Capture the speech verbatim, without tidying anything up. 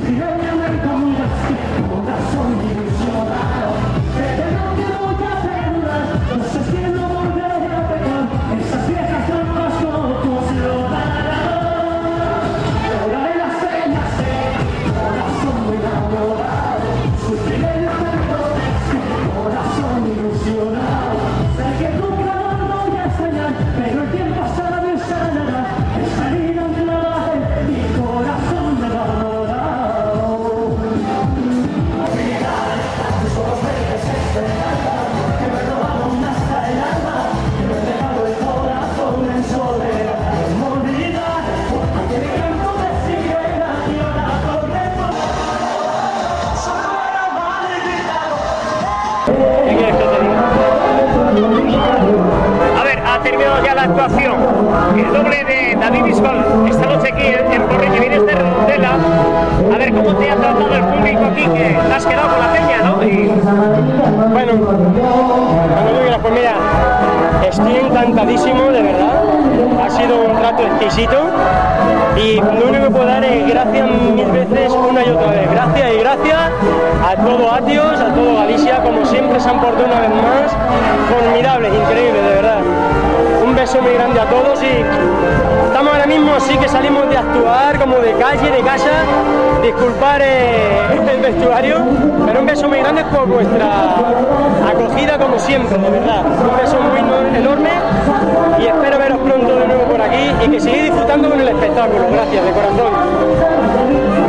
A ver, ha terminado ya la actuación. El doble de David Bisbal esta noche aquí en Porreño, vienes de Redondela. A ver cómo te ha tratado el público aquí, que te has quedado con la peña, ¿no? Y... Bueno, cuando tú quieras, pues mira, estoy encantadísimo, de verdad. Ha sido un trato exquisito y lo único que puedo dar es gracias mil veces, una y otra vez. Gracias y gracias a todo Atios, a todo Galicia, como siempre se han portado una vez más. Formidables, increíbles, de verdad. Un beso muy grande a todos y estamos ahora mismo así que salimos de actuar como de calle, de casa. Disculpar eh, el vestuario, pero un beso muy grande por vuestra acogida como siempre, de verdad. Un beso muy enorme y espero veros pronto de nuevo por aquí y que sigáis disfrutando con el espectáculo. Gracias, de corazón.